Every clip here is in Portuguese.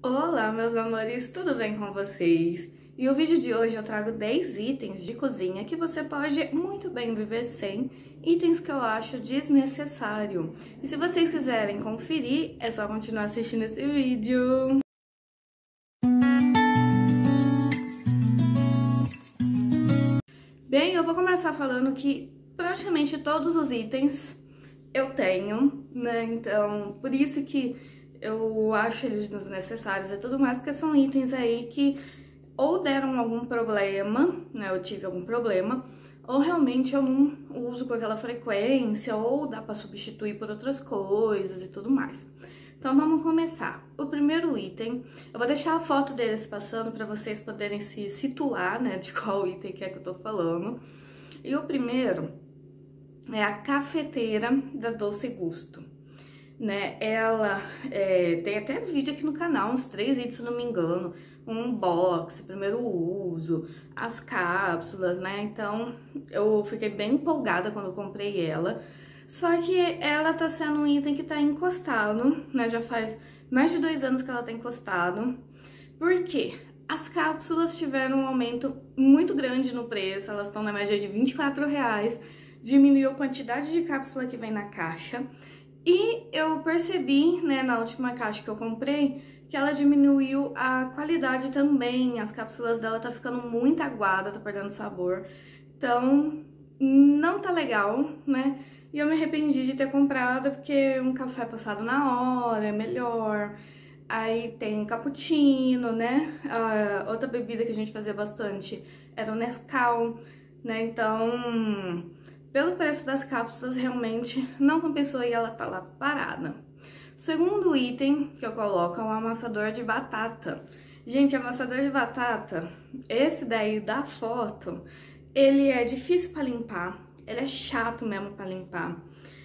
Olá, meus amores, tudo bem com vocês? E o vídeo de hoje eu trago 10 itens de cozinha que você pode muito bem viver sem, itens que eu acho desnecessário. E se vocês quiserem conferir, é só continuar assistindo esse vídeo. Bem, eu vou começar falando que praticamente todos os itens eu tenho, né? Então, por isso que eu acho eles desnecessários e tudo mais, porque são itens aí que ou deram algum problema, né? Eu tive algum problema, ou realmente eu não uso com aquela frequência, ou dá pra substituir por outras coisas e tudo mais. Então vamos começar. O primeiro item, eu vou deixar a foto deles passando para vocês poderem se situar, né, de qual item que é que eu tô falando. E o primeiro é a cafeteira da Doce Gusto, né? Ela tem até vídeo aqui no canal, uns 3 vídeos, se não me engano, um unboxing, primeiro uso, as cápsulas, né? Então eu fiquei bem empolgada quando eu comprei ela. Só que ela tá sendo um item que tá encostado, né? Já faz mais de 2 anos que ela tá encostado. Por quê? As cápsulas tiveram um aumento muito grande no preço, elas estão na média de R$24, diminuiu a quantidade de cápsula que vem na caixa. E eu percebi, né, na última caixa que eu comprei, que ela diminuiu a qualidade também, as cápsulas dela tá ficando muito aguada, tá perdendo sabor. Então, não tá legal, né? E eu me arrependi de ter comprado, porque um café passado na hora é melhor. Aí tem cappuccino, né? Outra bebida que a gente fazia bastante era o Nescau, né? Então, pelo preço das cápsulas, realmente não compensou e ela tá lá parada. O segundo item que eu coloco é um amassador de batata. Gente, amassador de batata, esse daí da foto, ele é difícil pra limpar, ele é chato mesmo pra limpar.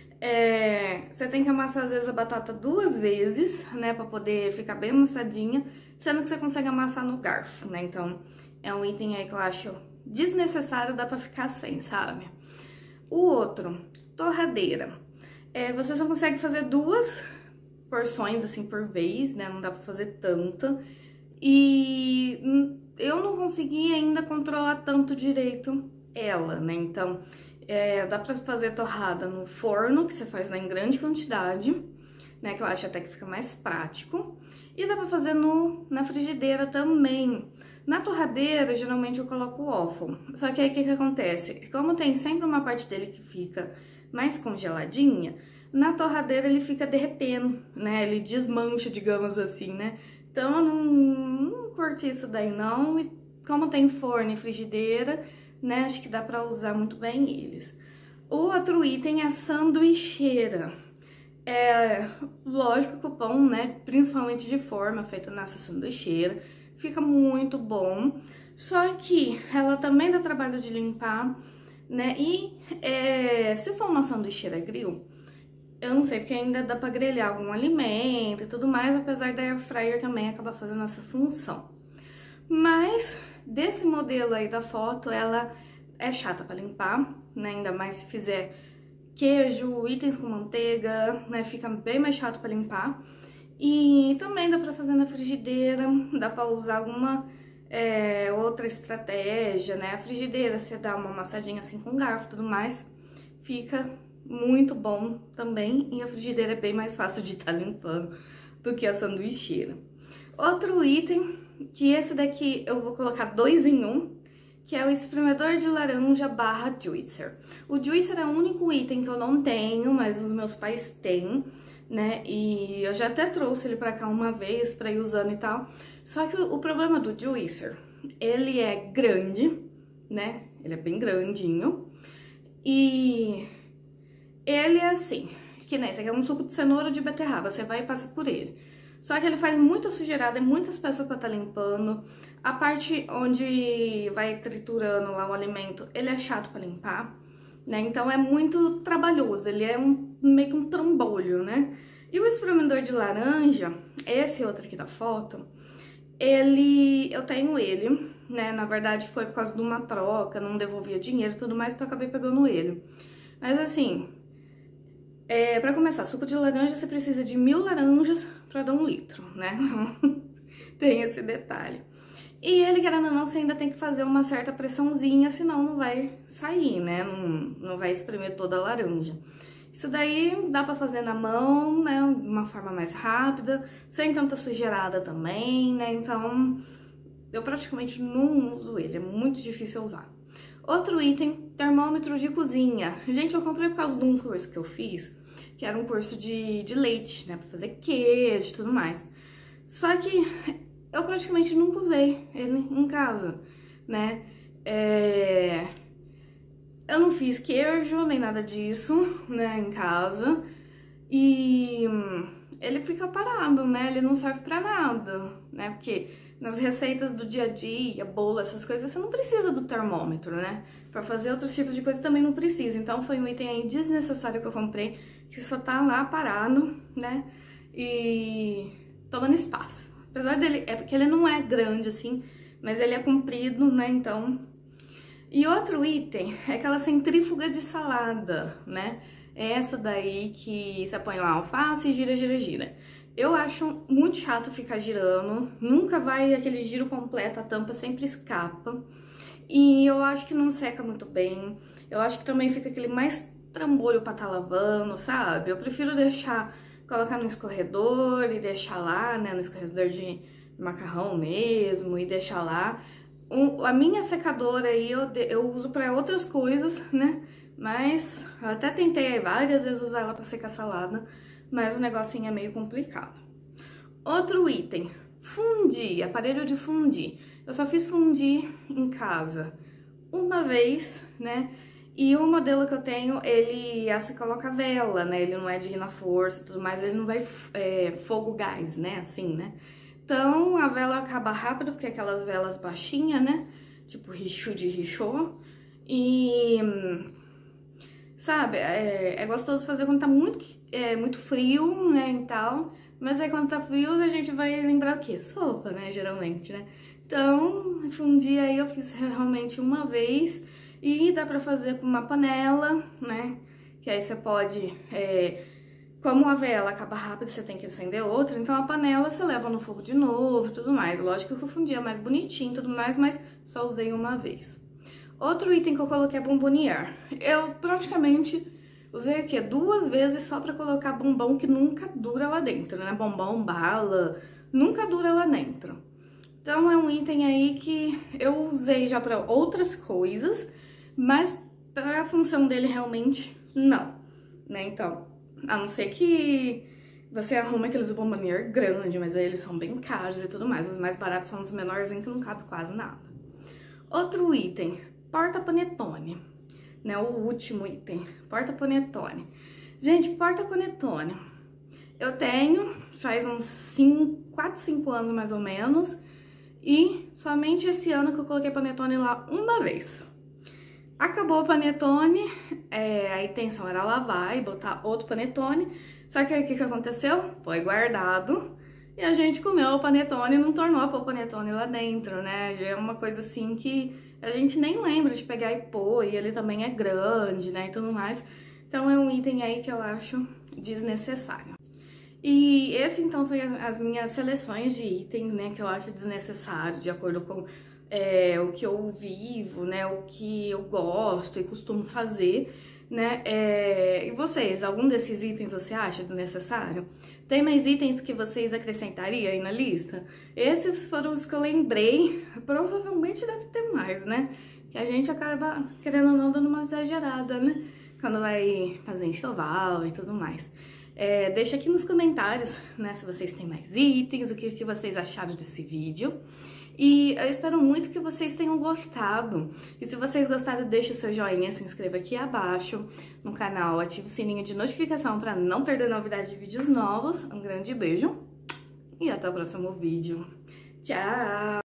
Você tem que amassar às vezes a batata 2 vezes, né, pra poder ficar bem amassadinha, sendo que você consegue amassar no garfo, né? Então, é um item aí que eu acho desnecessário, dá pra ficar sem, sabe? O outro, torradeira. Você só consegue fazer 2 porções, assim, por vez, né? Não dá pra fazer tanta. E eu não consegui ainda controlar tanto direito ela, né? Então, dá pra fazer torrada no forno, que você faz em grande quantidade, né? Que eu acho até que fica mais prático. E dá pra fazer na frigideira também. Na torradeira, geralmente eu coloco o waffle. Só que aí o que acontece? Como tem sempre uma parte dele que fica mais congeladinha, na torradeira ele fica derretendo, né? Ele desmancha, digamos assim, né? Então eu não curti isso daí não. E como tem forno e frigideira, né? Acho que dá pra usar muito bem eles. O outro item é a sanduicheira. Lógico que o pão, né? Principalmente de forma, feito nessa sanduicheira, fica muito bom. Só que ela também dá trabalho de limpar, né? E se for uma sanduicheira grill, eu não sei, porque ainda dá pra grelhar algum alimento e tudo mais, apesar da air fryer também acabar fazendo essa função. Mas desse modelo aí da foto, ela é chata pra limpar, né? Ainda mais se fizer queijo, itens com manteiga, né? Fica bem mais chato pra limpar. E também dá pra fazer na frigideira, dá pra usar alguma outra estratégia, né? A frigideira, você dá uma amassadinha assim com garfo e tudo mais, fica muito bom também. E a frigideira é bem mais fácil de estar limpando do que a sanduicheira. Outro item, que esse daqui eu vou colocar 2 em 1, que é o espremedor de laranja barra juicer. O juicer é o único item que eu não tenho, mas os meus pais têm, né? E eu já até trouxe ele pra cá uma vez pra ir usando e tal. Só que o problema do juicer, ele é grande, né? Ele é bem grandinho. E ele é assim, que nem esse aqui é um suco de cenoura ou de beterraba, você vai e passa por ele. Só que ele faz muita sujeirada, muitas peças pra estar limpando. A parte onde vai triturando lá o alimento, ele é chato pra limpar, né? Então é muito trabalhoso, ele é meio que um trambolho, né? E o espremedor de laranja, esse outro aqui da foto, eu tenho ele, né? Na verdade foi por causa de uma troca, não devolvia dinheiro e tudo mais, então eu acabei pegando ele. Mas assim, pra começar, suco de laranja você precisa de 1000 laranjas pra dar 1 litro, né? tem esse detalhe. E ele, querendo ou não, você ainda tem que fazer uma certa pressãozinha, senão não vai sair, né? Não vai espremer toda a laranja. Isso daí dá pra fazer na mão, né? De uma forma mais rápida, sem tanta sujeirada também, né? Então, eu praticamente não uso ele, é muito difícil usar. Outro item, termômetro de cozinha. Gente, eu comprei por causa de um curso que eu fiz, que era um curso de leite, né? Pra fazer queijo e tudo mais. Só que eu praticamente nunca usei ele em casa, né? Eu não fiz queijo nem nada disso, né, em casa. E ele fica parado, né? Ele não serve pra nada, né? Porque nas receitas do dia a dia, bolo, essas coisas, você não precisa do termômetro, né? Pra fazer outros tipos de coisa também não precisa. Então foi um item aí desnecessário que eu comprei, que só tá lá parado, né? E tomando espaço. Apesar dele, é porque ele não é grande assim, mas ele é comprido, né? Então. E outro item é aquela centrífuga de salada, né? É essa daí que você põe lá alface e gira, gira, gira. Eu acho muito chato ficar girando, nunca vai aquele giro completo, a tampa sempre escapa. E eu acho que não seca muito bem, eu acho que também fica aquele mais trambolho pra tá lavando, sabe? Eu prefiro colocar no escorredor e deixar lá, né, no escorredor de macarrão mesmo, e deixar lá. A minha secadora aí eu uso pra outras coisas, né? Mas eu até tentei várias vezes usar ela pra secar salada, mas o negocinho é meio complicado. Outro item, fundir, aparelho de fundir. Eu só fiz fundir em casa uma vez, né? E o modelo que eu tenho, você coloca vela, né? Ele não é de ir na força e tudo mais, ele não vai fogo gás, né? Assim, né? Então, a vela acaba rápido, porque é aquelas velas baixinhas, né? Tipo Richu de Richô. E, sabe, é gostoso fazer quando tá muito frio, né, e tal. Mas aí quando tá frio, a gente vai lembrar o quê? Sopa, né, geralmente, né? Então, fundir aí eu fiz realmente uma vez. E dá pra fazer com uma panela, né? Que aí você pode... Como a vela acaba rápido, você tem que acender outra, então a panela você leva no fogo de novo e tudo mais. Lógico que eu fundia mais bonitinho e tudo mais, mas só usei uma vez. Outro item que eu coloquei é bombonier. Eu praticamente usei aqui 2 vezes só pra colocar bombom que nunca dura lá dentro, né? Bombom, bala, nunca dura lá dentro. Então é um item aí que eu usei já pra outras coisas, mas pra função dele realmente não, né? Então... A não ser que você arruma aqueles bombonier grande, mas aí eles são bem caros e tudo mais. Os mais baratos são os menorzinhos que não cabe quase nada. Outro item, porta-panetone, né? O último item, porta-panetone. Gente, porta-panetone. Eu tenho faz uns 4, 5 anos mais ou menos. E somente esse ano que eu coloquei panetone lá uma vez. Acabou o panetone, a intenção era lavar e botar outro panetone, só que aí o que aconteceu? Foi guardado e a gente comeu o panetone e não tornou a pôr o panetone lá dentro, né? É uma coisa assim que a gente nem lembra de pegar e pôr, e ele também é grande, né, e tudo mais. Então é um item aí que eu acho desnecessário. E esse então foi as minhas seleções de itens, né, que eu acho desnecessário, de acordo com... o que eu vivo, né, o que eu gosto e costumo fazer, né, e vocês, algum desses itens você acha desnecessário? Tem mais itens que vocês acrescentariam aí na lista? Esses foram os que eu lembrei, provavelmente deve ter mais, né, que a gente acaba, querendo ou não, dando uma exagerada, né, quando vai fazer enxoval e tudo mais. Deixa aqui nos comentários, né, se vocês têm mais itens, o que vocês acharam desse vídeo. E eu espero muito que vocês tenham gostado. E se vocês gostaram, deixe o seu joinha, se inscreva aqui abaixo no canal, ative o sininho de notificação para não perder novidade de vídeos novos. Um grande beijo e até o próximo vídeo. Tchau!